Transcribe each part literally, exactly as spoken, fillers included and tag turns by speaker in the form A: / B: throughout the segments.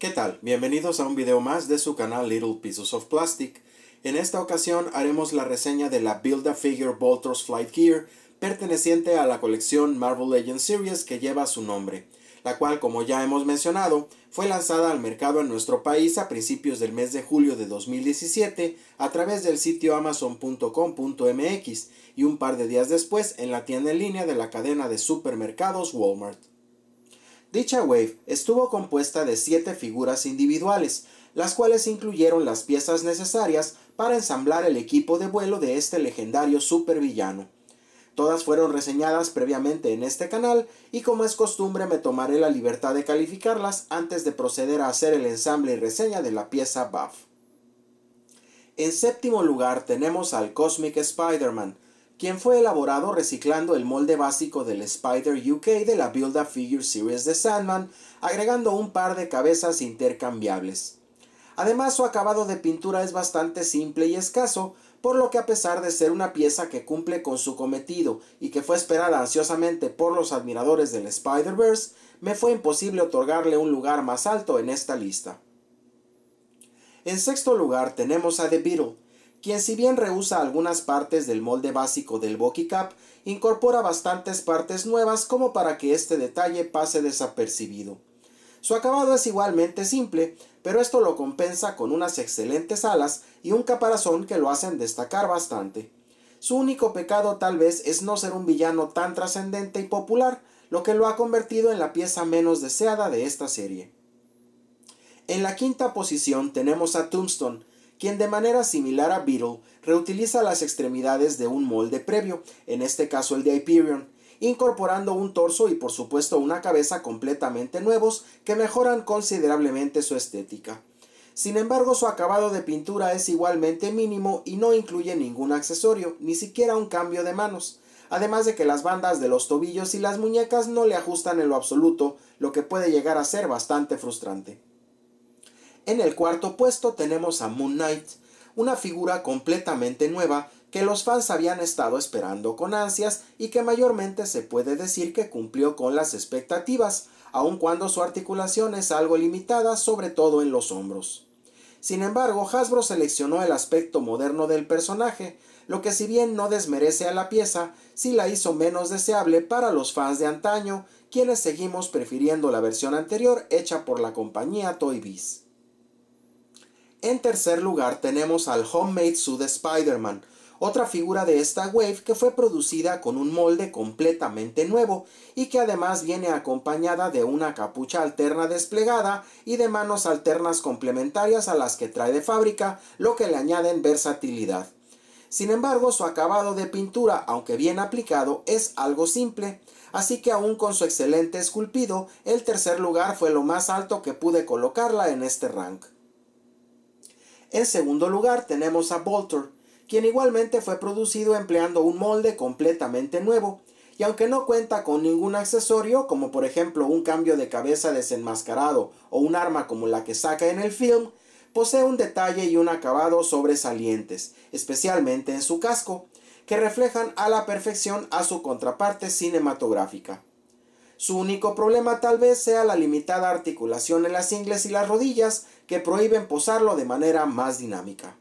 A: ¿Qué tal? Bienvenidos a un video más de su canal Little Pieces of Plastic. En esta ocasión haremos la reseña de la Build-A-Figure Voltros Flight Gear perteneciente a la colección Marvel Legends Series que lleva su nombre, la cual, como ya hemos mencionado, fue lanzada al mercado en nuestro país a principios del mes de julio de dos mil diecisiete a través del sitio amazon punto com punto m x y un par de días después en la tienda en línea de la cadena de supermercados Walmart. Dicha Wave estuvo compuesta de siete figuras individuales, las cuales incluyeron las piezas necesarias para ensamblar el equipo de vuelo de este legendario supervillano. Todas fueron reseñadas previamente en este canal y, como es costumbre, me tomaré la libertad de calificarlas antes de proceder a hacer el ensamble y reseña de la pieza Buff. En séptimo lugar tenemos al Cosmic Spider-Man, quien fue elaborado reciclando el molde básico del Spider U K de la Build-A-Figure Series de Sandman, agregando un par de cabezas intercambiables. Además, su acabado de pintura es bastante simple y escaso, por lo que a pesar de ser una pieza que cumple con su cometido y que fue esperada ansiosamente por los admiradores del Spider-Verse, me fue imposible otorgarle un lugar más alto en esta lista. En sexto lugar tenemos a The Beetle, quien, si bien rehúsa algunas partes del molde básico del Bucky Cap, incorpora bastantes partes nuevas como para que este detalle pase desapercibido. Su acabado es igualmente simple, pero esto lo compensa con unas excelentes alas y un caparazón que lo hacen destacar bastante. Su único pecado tal vez es no ser un villano tan trascendente y popular, lo que lo ha convertido en la pieza menos deseada de esta serie. En la quinta posición tenemos a Tombstone, quien de manera similar a Beetle reutiliza las extremidades de un molde previo, en este caso el de Hyperion, incorporando un torso y por supuesto una cabeza completamente nuevos que mejoran considerablemente su estética. Sin embargo, su acabado de pintura es igualmente mínimo y no incluye ningún accesorio, ni siquiera un cambio de manos, además de que las bandas de los tobillos y las muñecas no le ajustan en lo absoluto, lo que puede llegar a ser bastante frustrante. En el cuarto puesto tenemos a Moon Knight, una figura completamente nueva que los fans habían estado esperando con ansias y que mayormente se puede decir que cumplió con las expectativas, aun cuando su articulación es algo limitada, sobre todo en los hombros. Sin embargo, Hasbro seleccionó el aspecto moderno del personaje, lo que, si bien no desmerece a la pieza, sí la hizo menos deseable para los fans de antaño, quienes seguimos prefiriendo la versión anterior hecha por la compañía Toy Biz. En tercer lugar tenemos al Homemade Suit Spider-Man, otra figura de esta wave que fue producida con un molde completamente nuevo y que además viene acompañada de una capucha alterna desplegada y de manos alternas complementarias a las que trae de fábrica, lo que le añaden versatilidad. Sin embargo, su acabado de pintura, aunque bien aplicado, es algo simple, así que aún con su excelente esculpido, el tercer lugar fue lo más alto que pude colocarla en este rank. En segundo lugar tenemos a Voltor, quien igualmente fue producido empleando un molde completamente nuevo, y aunque no cuenta con ningún accesorio, como por ejemplo un cambio de cabeza desenmascarado o un arma como la que saca en el film, posee un detalle y un acabado sobresalientes, especialmente en su casco, que reflejan a la perfección a su contraparte cinematográfica. Su único problema tal vez sea la limitada articulación en las ingles y las rodillas, que prohíben posarlo de manera más dinámica.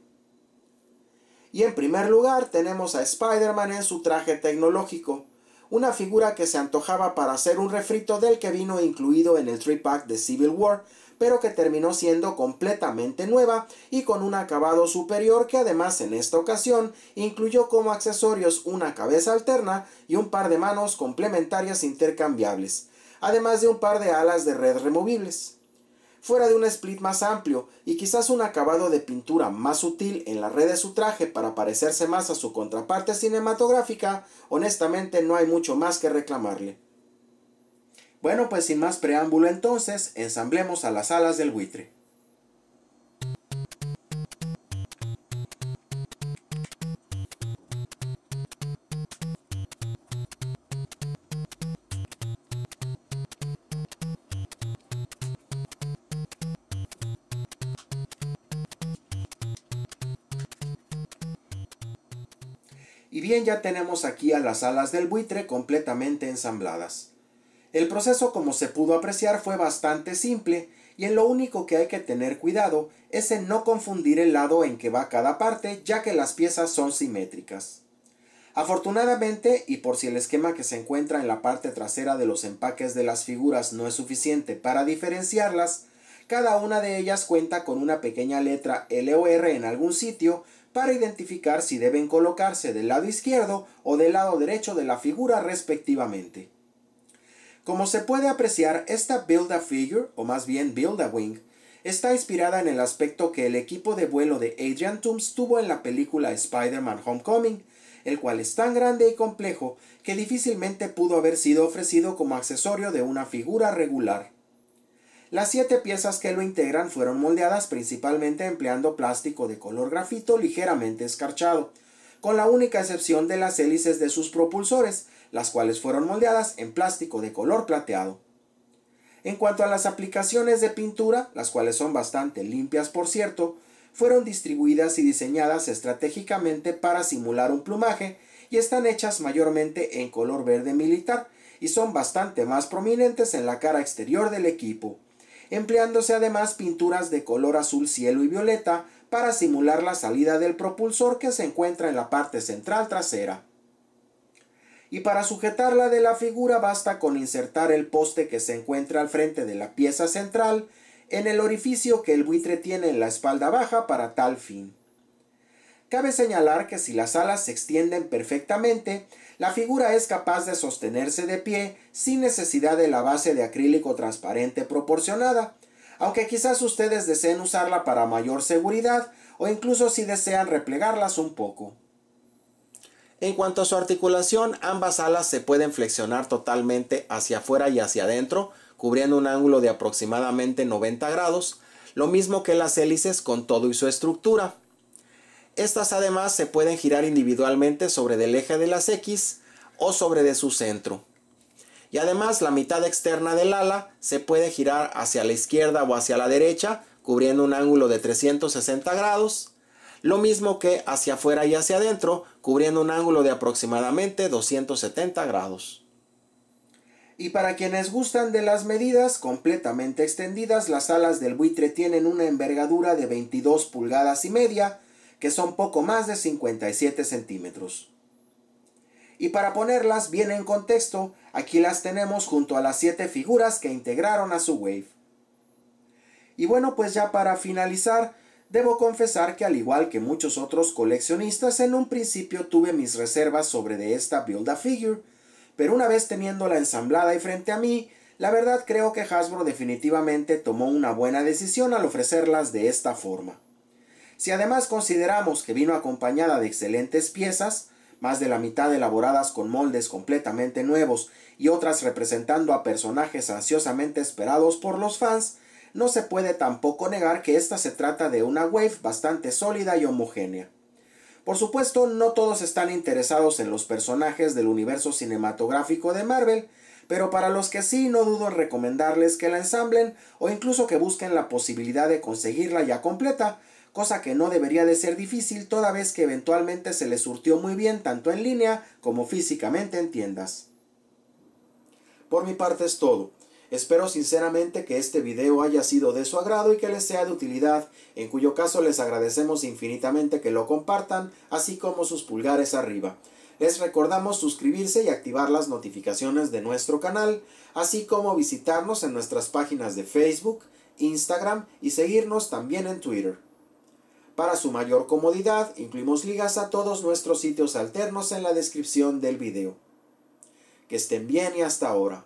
A: Y en primer lugar tenemos a Spider-Man en su traje tecnológico, una figura que se antojaba para hacer un refrito del que vino incluido en el three pack de Civil War, pero que terminó siendo completamente nueva y con un acabado superior que además en esta ocasión incluyó como accesorios una cabeza alterna y un par de manos complementarias intercambiables, además de un par de alas de red removibles. Fuera de un split más amplio y quizás un acabado de pintura más sutil en la red de su traje para parecerse más a su contraparte cinematográfica, honestamente no hay mucho más que reclamarle. Bueno, pues sin más preámbulo entonces, ensamblemos a las alas del buitre. Y bien, ya tenemos aquí a las alas del buitre completamente ensambladas. El proceso, como se pudo apreciar, fue bastante simple y en lo único que hay que tener cuidado es en no confundir el lado en que va cada parte, ya que las piezas son simétricas. Afortunadamente, y por si el esquema que se encuentra en la parte trasera de los empaques de las figuras no es suficiente para diferenciarlas, cada una de ellas cuenta con una pequeña letra L o R en algún sitio para identificar si deben colocarse del lado izquierdo o del lado derecho de la figura respectivamente. Como se puede apreciar, esta Build-A-Figure, o más bien Build-A-Wing, está inspirada en el aspecto que el equipo de vuelo de Adrian Toomes tuvo en la película Spider-Man Homecoming, el cual es tan grande y complejo que difícilmente pudo haber sido ofrecido como accesorio de una figura regular. Las siete piezas que lo integran fueron moldeadas principalmente empleando plástico de color grafito ligeramente escarchado, con la única excepción de las hélices de sus propulsores, las cuales fueron moldeadas en plástico de color plateado. En cuanto a las aplicaciones de pintura, las cuales son bastante limpias por cierto, fueron distribuidas y diseñadas estratégicamente para simular un plumaje y están hechas mayormente en color verde militar y son bastante más prominentes en la cara exterior del equipo, empleándose además pinturas de color azul cielo y violeta para simular la salida del propulsor que se encuentra en la parte central trasera. Y para sujetarla de la figura basta con insertar el poste que se encuentra al frente de la pieza central en el orificio que el buitre tiene en la espalda baja para tal fin. Cabe señalar que si las alas se extienden perfectamente, la figura es capaz de sostenerse de pie sin necesidad de la base de acrílico transparente proporcionada, aunque quizás ustedes deseen usarla para mayor seguridad o incluso si desean replegarlas un poco. En cuanto a su articulación, ambas alas se pueden flexionar totalmente hacia afuera y hacia adentro, cubriendo un ángulo de aproximadamente noventa grados, lo mismo que las hélices con todo y su estructura. Estas además se pueden girar individualmente sobre del eje de las X o sobre de su centro. Y además la mitad externa del ala se puede girar hacia la izquierda o hacia la derecha, cubriendo un ángulo de trescientos sesenta grados, lo mismo que hacia afuera y hacia adentro, cubriendo un ángulo de aproximadamente doscientos setenta grados. Y para quienes gustan de las medidas completamente extendidas, las alas del buitre tienen una envergadura de veintidós pulgadas y media, que son poco más de cincuenta y siete centímetros. Y para ponerlas bien en contexto, aquí las tenemos junto a las siete figuras que integraron a su Wave. Y bueno, pues ya para finalizar, debo confesar que al igual que muchos otros coleccionistas, en un principio tuve mis reservas sobre de esta Build-A-Figure, pero una vez teniéndola ensamblada y frente a mí, la verdad creo que Hasbro definitivamente tomó una buena decisión al ofrecerlas de esta forma. Si además consideramos que vino acompañada de excelentes piezas, más de la mitad elaboradas con moldes completamente nuevos y otras representando a personajes ansiosamente esperados por los fans, no se puede tampoco negar que esta se trata de una Wave bastante sólida y homogénea. Por supuesto, no todos están interesados en los personajes del universo cinematográfico de Marvel, pero para los que sí, no dudo en recomendarles que la ensamblen o incluso que busquen la posibilidad de conseguirla ya completa, cosa que no debería de ser difícil toda vez que eventualmente se les surtió muy bien tanto en línea como físicamente en tiendas. Por mi parte es todo. Espero sinceramente que este video haya sido de su agrado y que les sea de utilidad, en cuyo caso les agradecemos infinitamente que lo compartan, así como sus pulgares arriba. Les recordamos suscribirse y activar las notificaciones de nuestro canal, así como visitarnos en nuestras páginas de Facebook, Instagram y seguirnos también en Twitter. Para su mayor comodidad, incluimos ligas a todos nuestros sitios alternos en la descripción del video. Que estén bien y hasta ahora.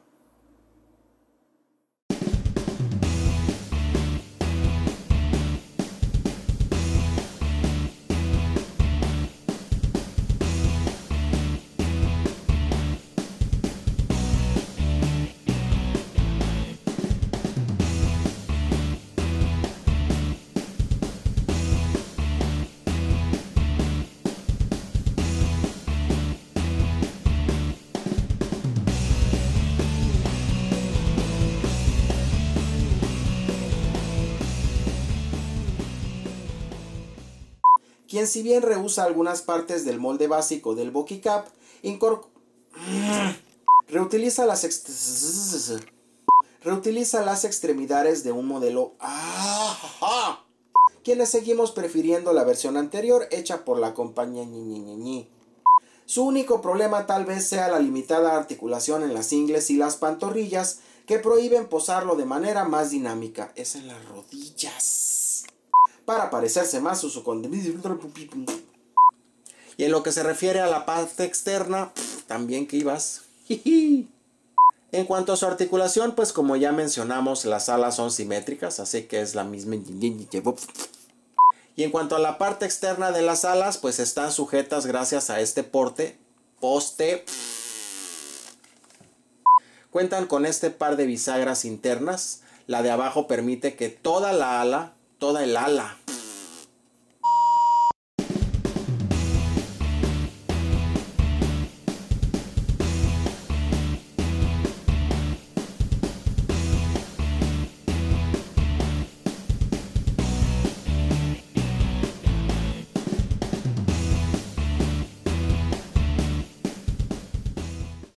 A: Quien si bien rehúsa algunas partes del molde básico del Bucky Cap, reutiliza las, reutiliza las extremidades de un modelo ¡ah! quienes seguimos prefiriendo la versión anterior hecha por la compañía ñi, ñi, ñi, ñi. Su único problema tal vez sea la limitada articulación en las ingles y las pantorrillas que prohíben posarlo de manera más dinámica. Es en las rodillas. Para parecerse más a su contenido. Y en lo que se refiere a la parte externa, también que ibas. En cuanto a su articulación, pues como ya mencionamos, las alas son simétricas, así que es la misma. Y en cuanto a la parte externa de las alas, pues están sujetas gracias a este porte, poste. Cuentan con este par de bisagras internas. La de abajo permite que toda la ala, toda el ala,